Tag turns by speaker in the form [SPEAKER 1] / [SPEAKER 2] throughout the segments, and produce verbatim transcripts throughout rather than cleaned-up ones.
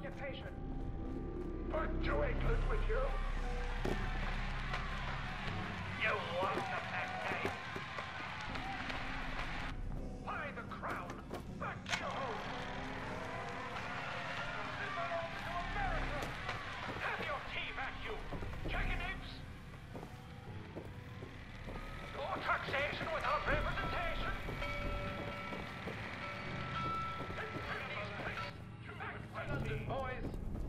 [SPEAKER 1] occupation. Put Joe England with you. You want the back game. Buy the crown. Back to your home. Deliver to America. Have your tea vacuum. Chicken eggs. No taxation without representation. Back to London, boys.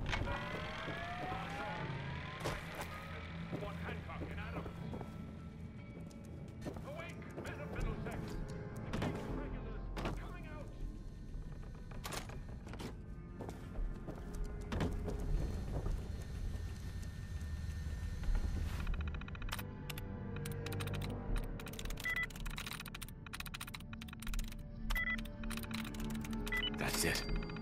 [SPEAKER 1] One Hancock and Adam. Awake, men of Middlesex. The King's regulars are coming out.
[SPEAKER 2] That's it.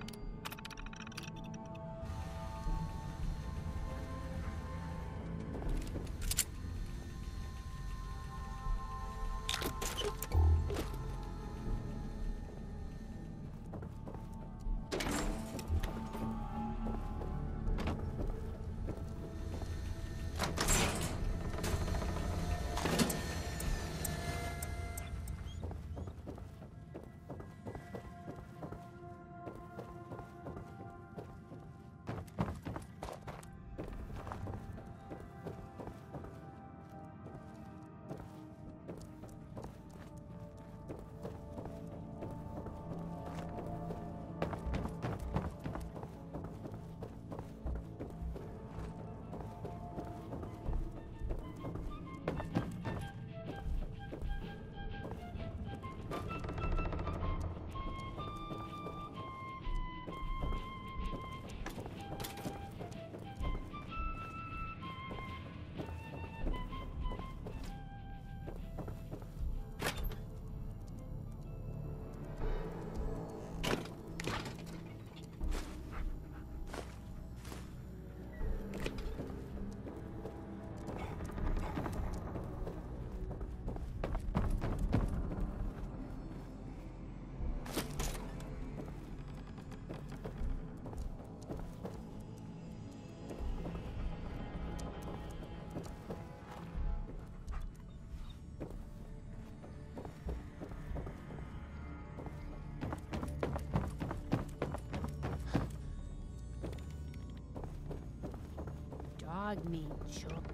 [SPEAKER 3] Dog meat, Chuck.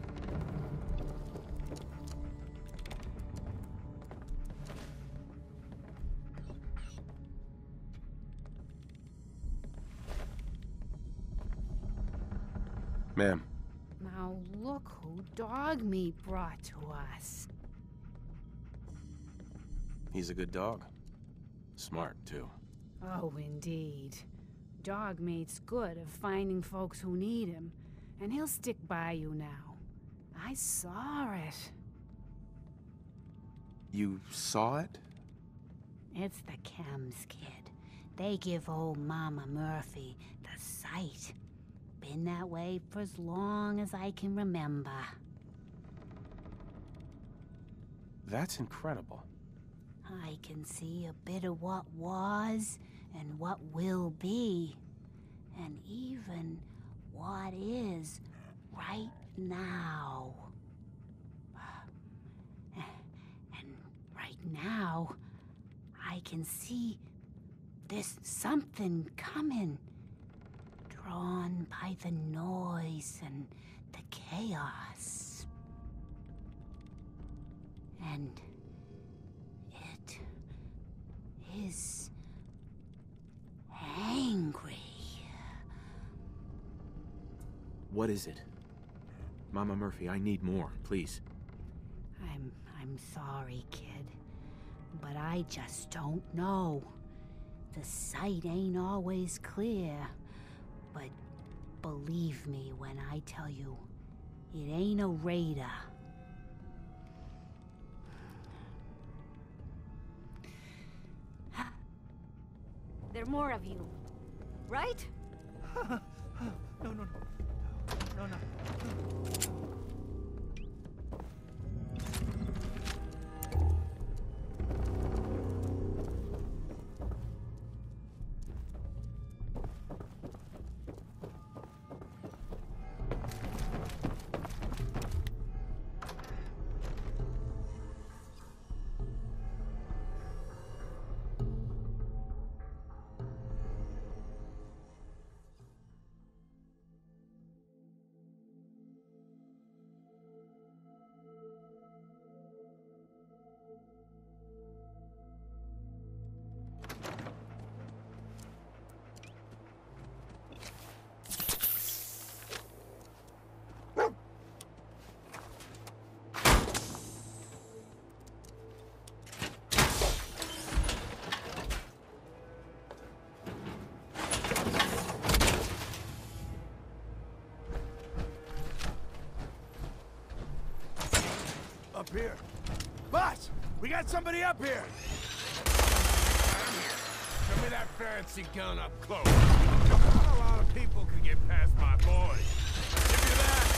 [SPEAKER 2] Ma'am.
[SPEAKER 3] Now look who Dog Meat brought to us.
[SPEAKER 2] He's a good dog. Smart, too.
[SPEAKER 3] Oh, indeed. Dog Meat's good at finding folks who need him, and he'll stick by you now. I saw it.
[SPEAKER 2] You saw it?
[SPEAKER 3] It's the chems, kid. They give old Mama Murphy the sight. Been that way for as long as I can remember.
[SPEAKER 2] That's incredible.
[SPEAKER 3] I can see a bit of what was and what will be, and even what is right now. And right now, I can see there's something coming, drawn by the noise and the chaos. And it is angry.
[SPEAKER 2] What is it? Mama Murphy, I need more, please.
[SPEAKER 3] I'm I'm sorry, kid, but I just don't know. The sight ain't always clear, but believe me when I tell you, it ain't a raider.
[SPEAKER 4] There are more of you, right?
[SPEAKER 5] No, no, no. No, no.
[SPEAKER 6] up here. Boss, we got somebody up here.
[SPEAKER 1] I'm here. Show me that fancy gun up close. Not a lot of people can get past my boys. Give me that.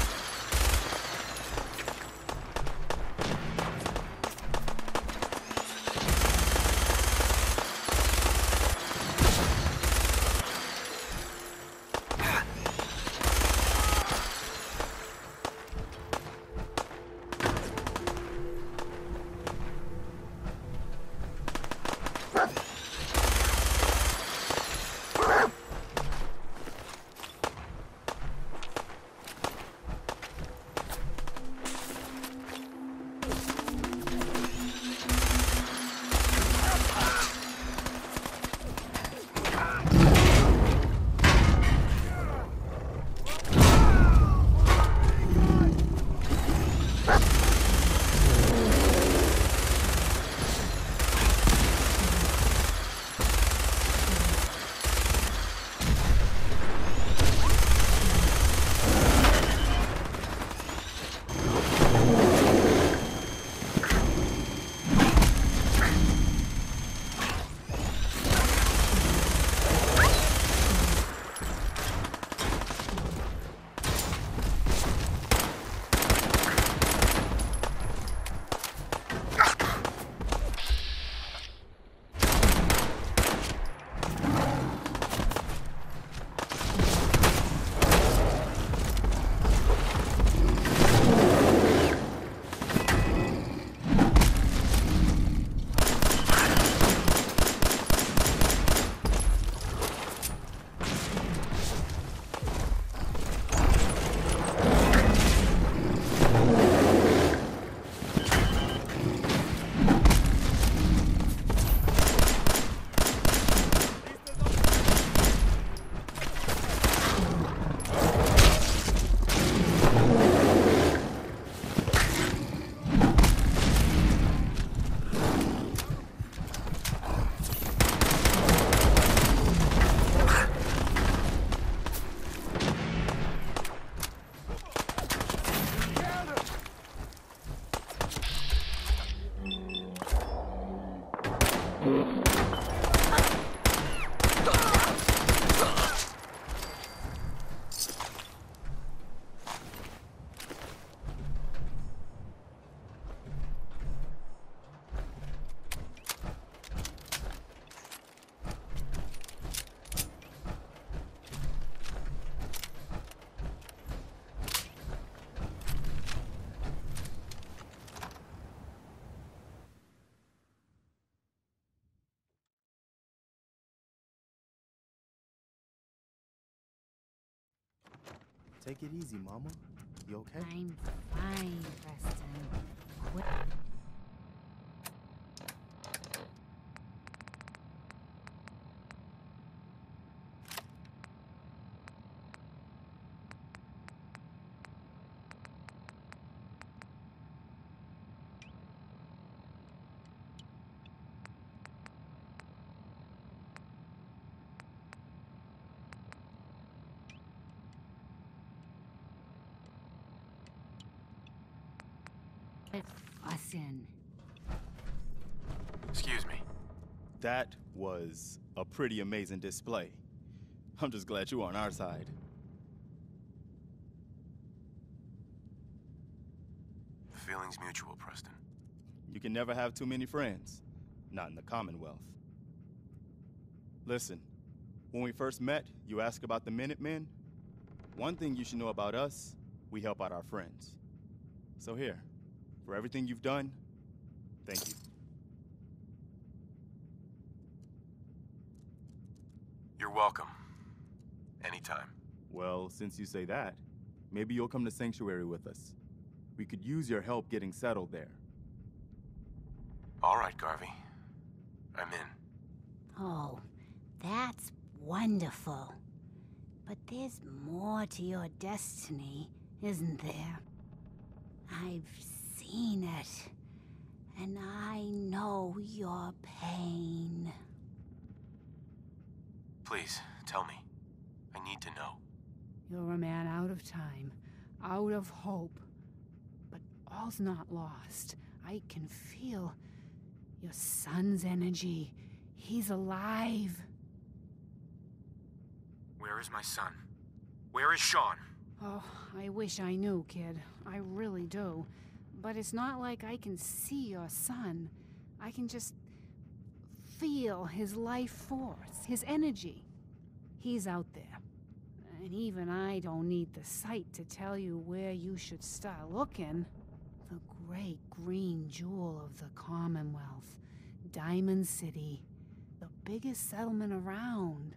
[SPEAKER 5] Take it easy, Mama. You okay?
[SPEAKER 3] I'm fine, Preston. Quit. Us in.
[SPEAKER 2] Excuse me.
[SPEAKER 5] That was a pretty amazing display. I'm just glad you're on our side.
[SPEAKER 2] The feeling's mutual, Preston.
[SPEAKER 5] You can never have too many friends. Not in the Commonwealth. Listen, when we first met, you asked about the Minutemen. One thing you should know about us, we help out our friends. So here, for everything you've done, thank you.
[SPEAKER 2] You're welcome. Anytime.
[SPEAKER 5] Well, since you say that, maybe you'll come to Sanctuary with us. We could use your help getting settled there.
[SPEAKER 2] All right, Garvey. I'm in.
[SPEAKER 3] Oh, that's wonderful. But there's more to your destiny, isn't there? I've seen it, and I know your pain.
[SPEAKER 2] Please, tell me. I need to know.
[SPEAKER 3] You're a man out of time, out of hope, but all's not lost. I can feel your son's energy. He's alive.
[SPEAKER 2] Where is my son? Where is Sean?
[SPEAKER 3] Oh, I wish I knew, kid. I really do. But it's not like I can see your son. I can just feel his life force, his energy. He's out there. And even I don't need the sight to tell you where you should start looking. The great green jewel of the Commonwealth. Diamond City. The biggest settlement around.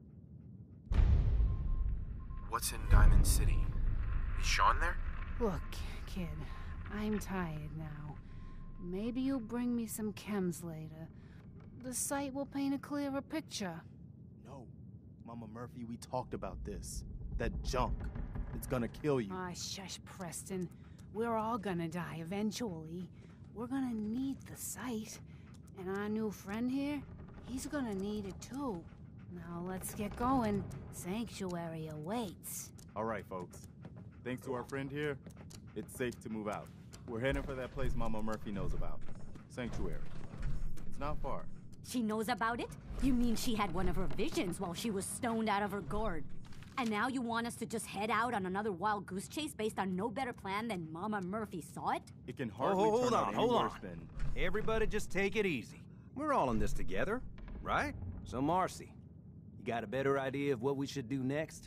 [SPEAKER 2] What's in Diamond City? Is Sean there?
[SPEAKER 3] Look, kid, I'm tired now. Maybe you'll bring me some chems later. The sight will paint a clearer picture.
[SPEAKER 5] No. Mama Murphy, we talked about this. That junk. It's gonna kill you.
[SPEAKER 3] Ah, shush, Preston. We're all gonna die eventually. We're gonna need the sight. And our new friend here, he's gonna need it too. Now let's get going. Sanctuary awaits.
[SPEAKER 5] All right, folks. Thanks to our friend here, it's safe to move out. We're heading for that place Mama Murphy knows about. Sanctuary. It's not far.
[SPEAKER 4] She knows about it? You mean she had one of her visions while she was stoned out of her gourd? And now you want us to just head out on another wild goose chase based on no better plan than Mama Murphy saw it?
[SPEAKER 5] It can
[SPEAKER 7] Oh,
[SPEAKER 5] hardly
[SPEAKER 7] hold
[SPEAKER 5] turn
[SPEAKER 7] on,
[SPEAKER 5] out any
[SPEAKER 7] hold
[SPEAKER 5] worse
[SPEAKER 7] on.
[SPEAKER 5] than...
[SPEAKER 7] Everybody just take it easy. We're all in this together, right? So Marcy, you got a better idea of what we should do next?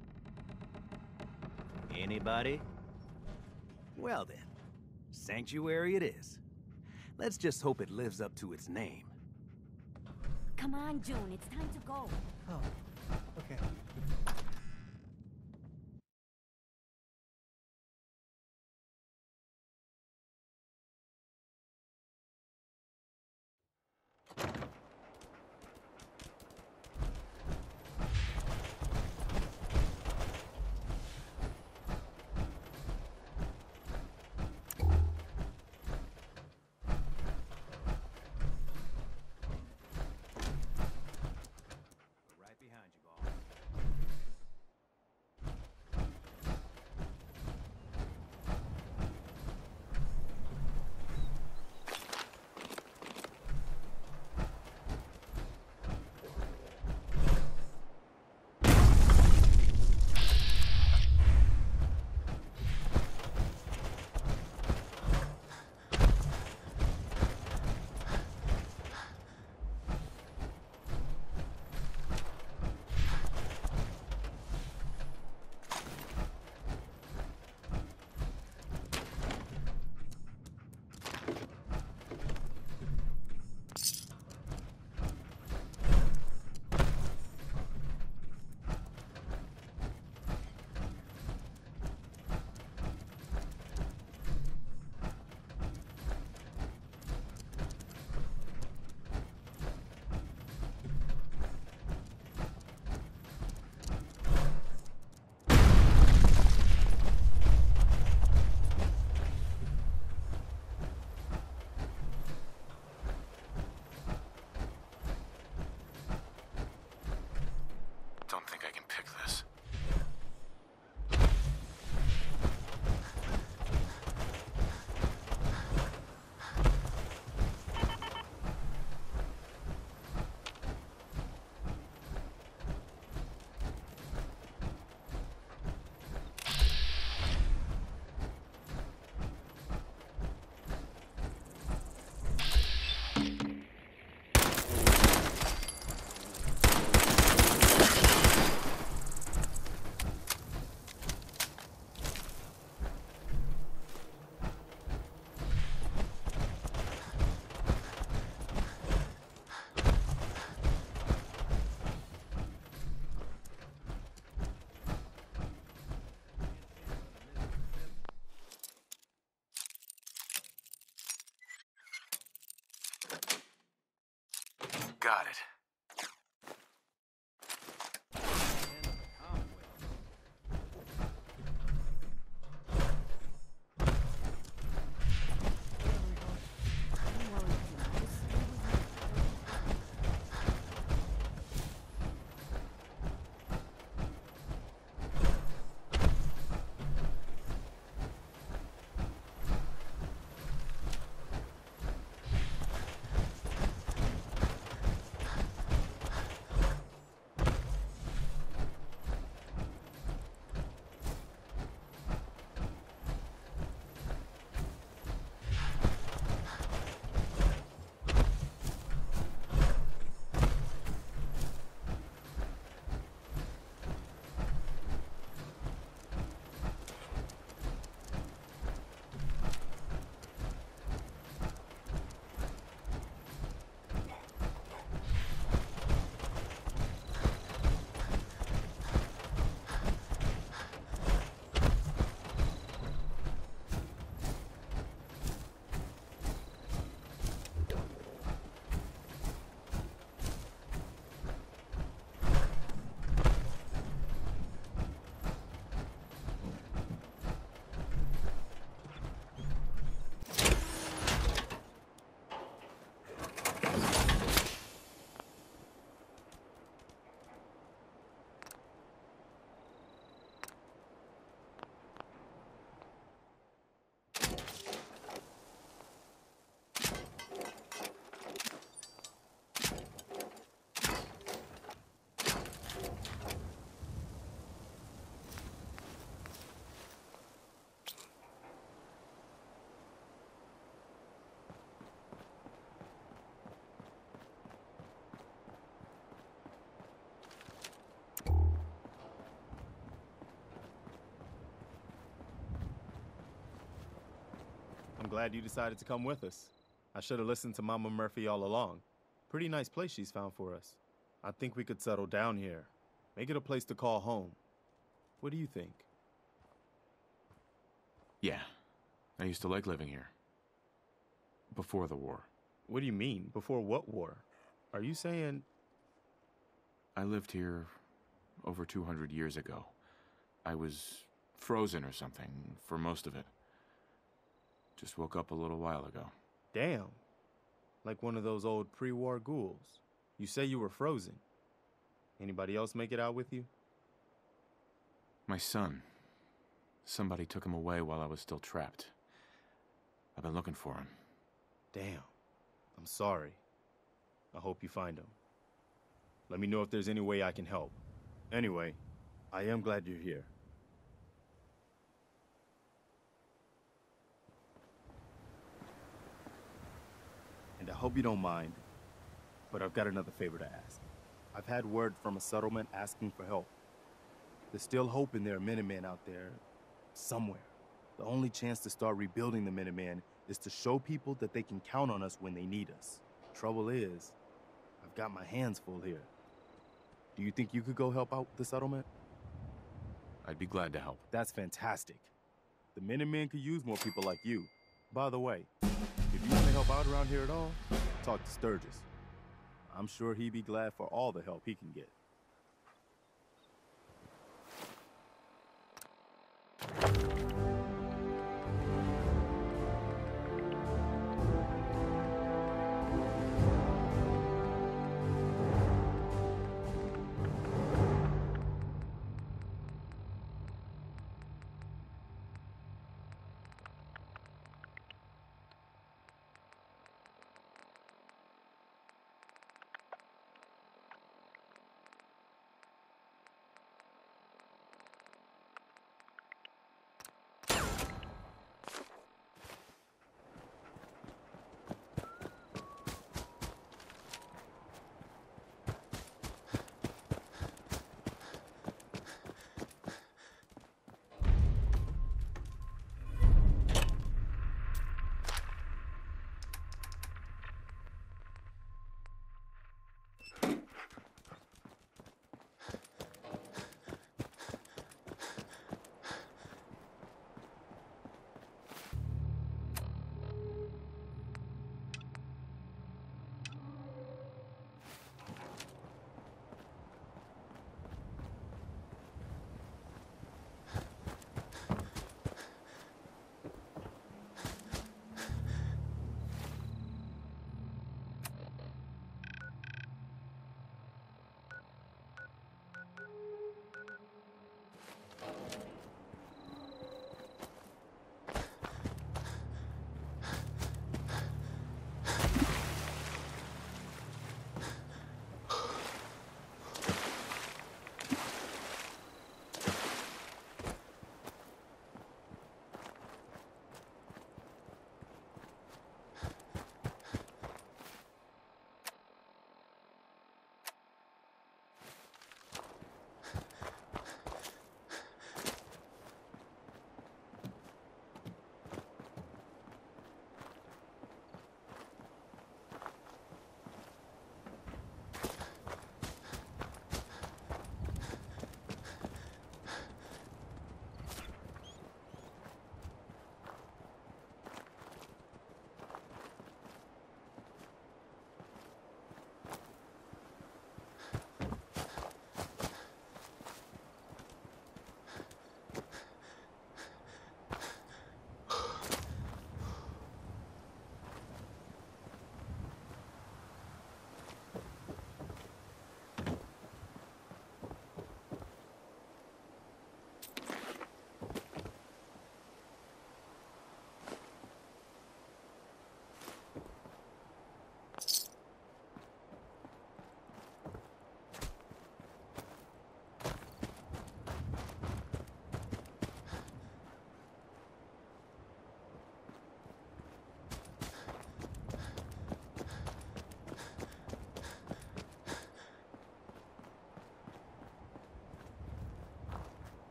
[SPEAKER 7] Anybody? Well then, Sanctuary it is. Let's just hope it lives up to its name.
[SPEAKER 4] Come on, June, it's time to go.
[SPEAKER 8] Oh, okay.
[SPEAKER 7] Right behind you, boss.
[SPEAKER 2] Don't think I can pick this. Got it.
[SPEAKER 5] glad you decided to come with us. I should have listened to Mama Murphy all along. Pretty nice place she's found for us. I think we could settle down here. Make it a place to call home. What do you think?
[SPEAKER 2] Yeah. I used to like living here. Before the war.
[SPEAKER 5] What do you mean? Before what war? Are you saying...
[SPEAKER 2] I lived here over two hundred years ago. I was frozen or something for most of it. Just woke up a little while ago.
[SPEAKER 5] Damn. Like one of those old pre-war ghouls. You say you were frozen. Anybody else make it out with you?
[SPEAKER 2] My son. Somebody took him away while I was still trapped. I've been looking for him.
[SPEAKER 5] Damn. I'm sorry. I hope you find him. Let me know if there's any way I can help. Anyway, I am glad you're here. And I hope you don't mind, but I've got another favor to ask. I've had word from a settlement asking for help. There's still hope in there are Minutemen out there, somewhere. The only chance to start rebuilding the Minutemen is to show people that they can count on us when they need us. Trouble is, I've got my hands full here. Do you think you could go help out the settlement?
[SPEAKER 2] I'd be glad to help.
[SPEAKER 5] That's fantastic. The Minutemen could use more people like you. By the way, if you want to help out around here at all, talk to Sturgis. I'm sure he'd be glad for all the help he can get.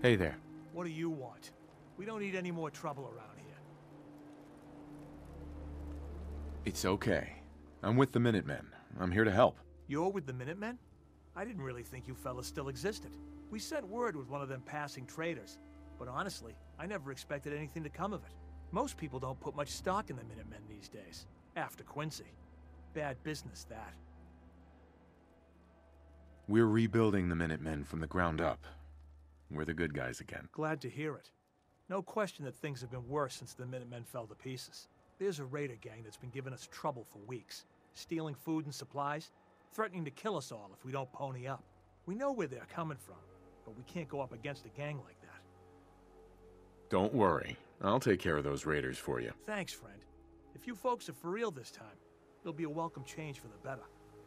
[SPEAKER 2] Hey there.
[SPEAKER 6] What do you want? We don't need any more trouble around here.
[SPEAKER 2] It's okay. I'm with the Minutemen. I'm here to help.
[SPEAKER 6] You're with the Minutemen? I didn't really think you fellas still existed. We sent word with one of them passing traders. But honestly, I never expected anything to come of it. Most people don't put much stock in the Minutemen these days. After Quincy. Bad business, that.
[SPEAKER 2] We're rebuilding the Minutemen from the ground up. We're the good guys again.
[SPEAKER 6] Glad to hear it. No question that things have been worse since the Minutemen fell to pieces. There's a raider gang that's been giving us trouble for weeks. Stealing food and supplies, threatening to kill us all if we don't pony up. We know where they're coming from, but we can't go up against a gang like that.
[SPEAKER 2] Don't worry. I'll take care of those raiders for you.
[SPEAKER 6] Thanks, friend. If you folks are for real this time, it'll be a welcome change for the better.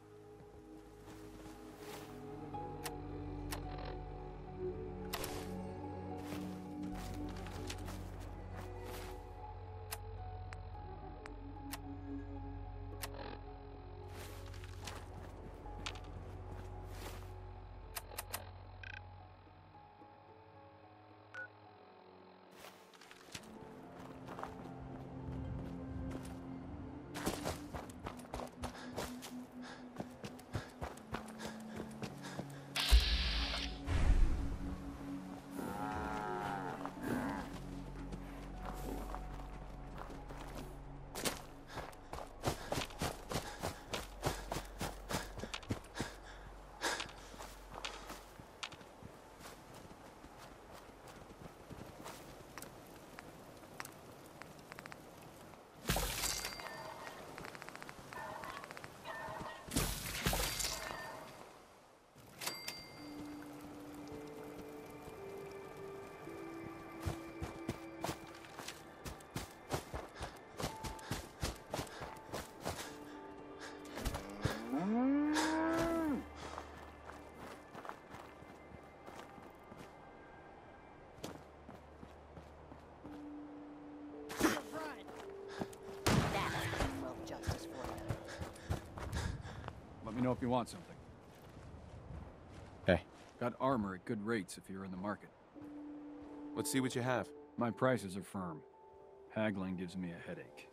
[SPEAKER 9] Let me know if you want something.
[SPEAKER 2] Hey.
[SPEAKER 9] Got armor at good rates if you're in the market.
[SPEAKER 2] Let's see what you have.
[SPEAKER 9] My prices are firm. Haggling gives me a headache.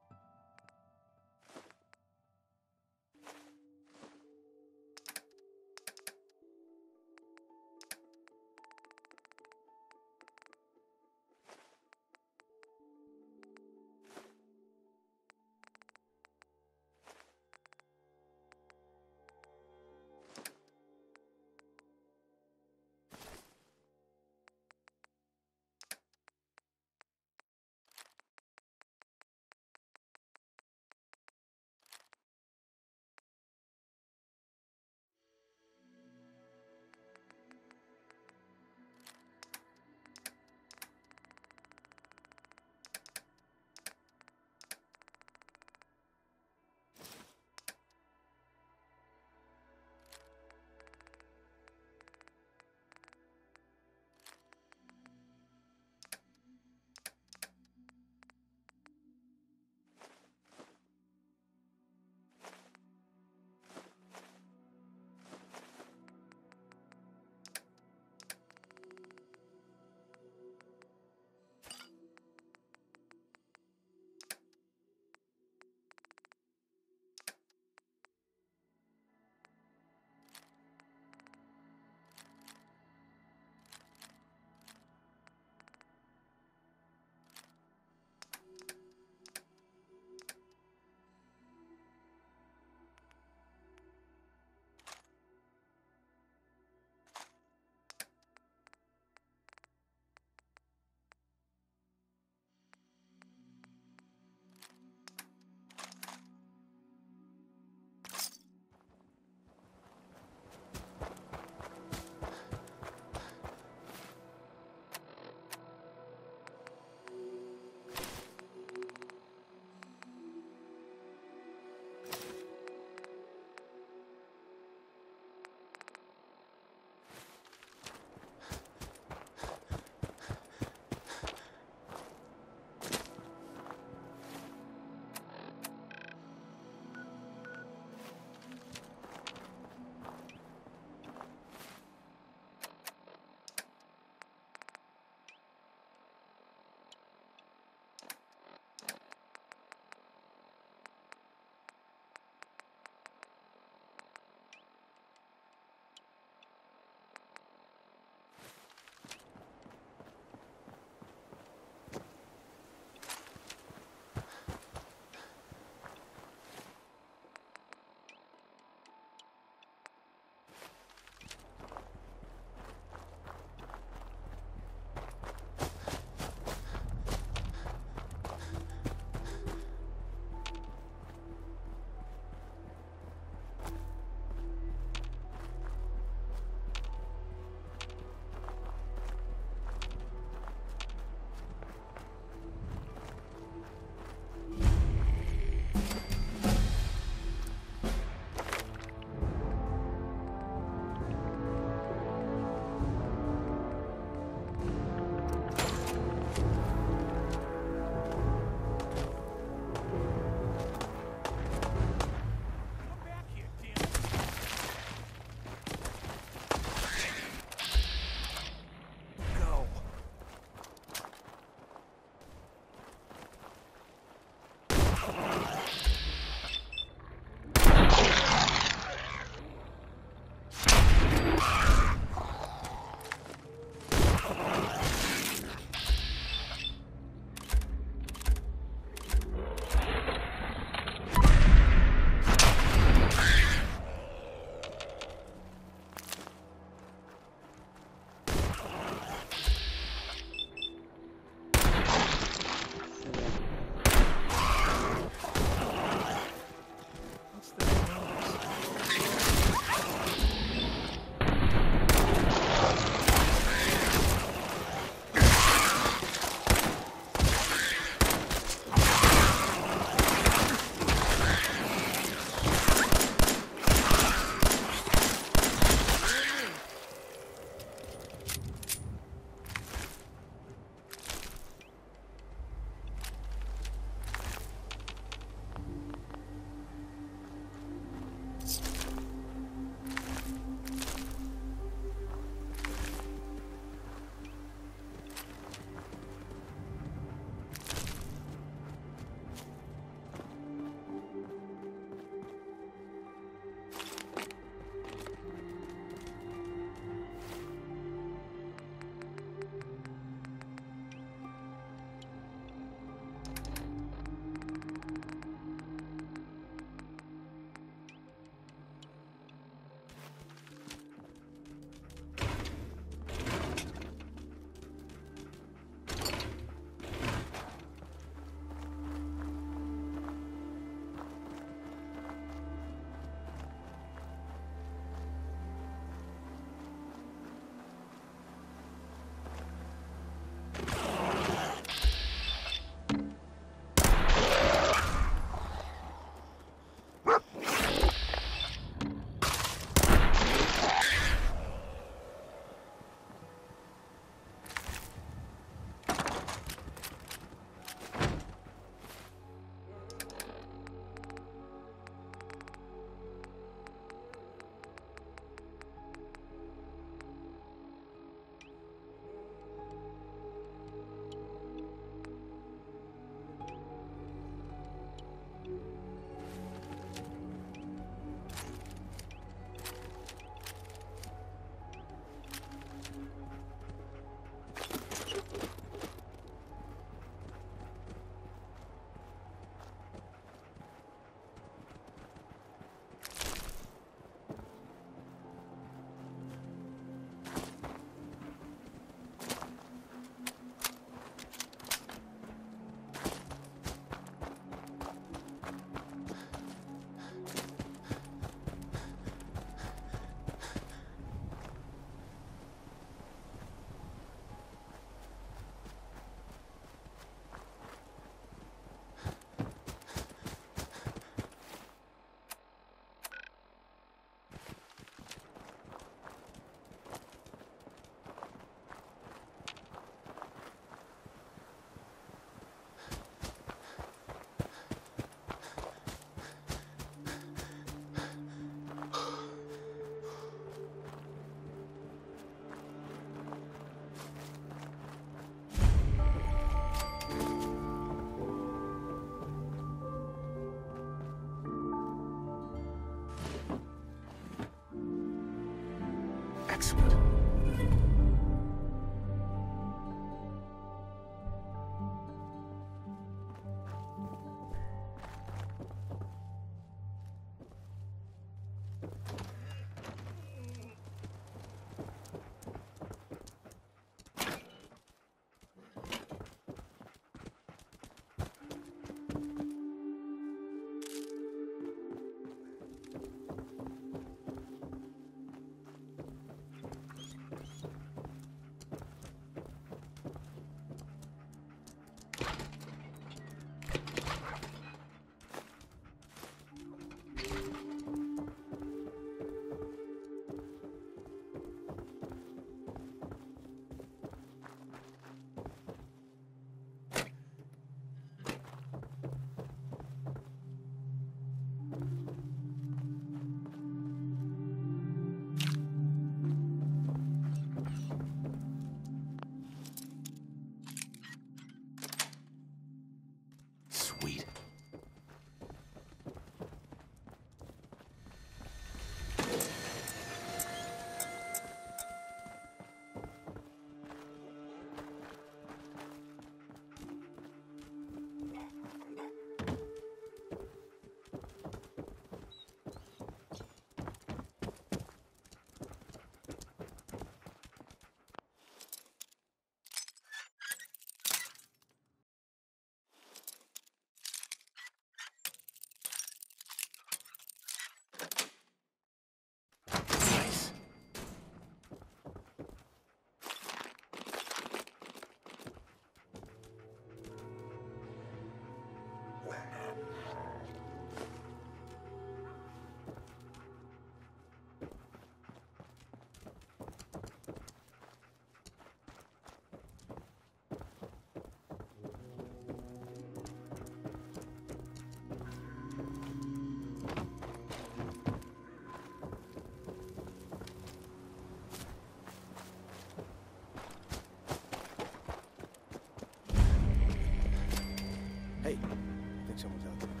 [SPEAKER 8] Hey, I think someone's out there.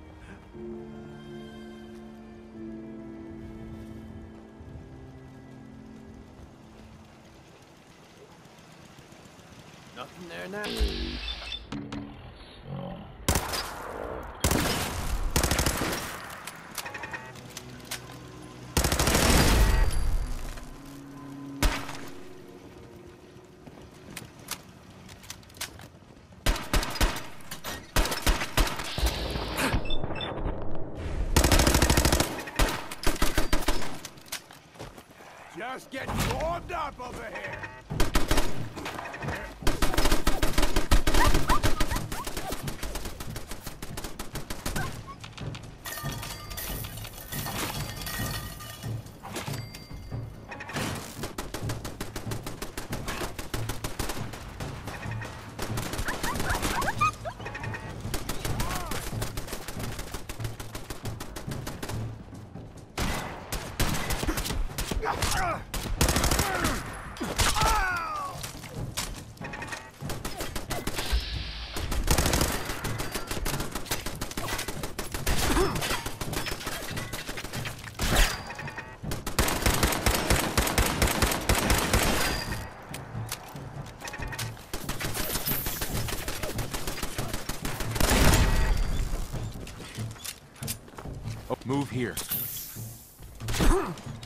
[SPEAKER 7] Nothing there now.
[SPEAKER 1] Just getting warmed up over here.
[SPEAKER 2] Move here.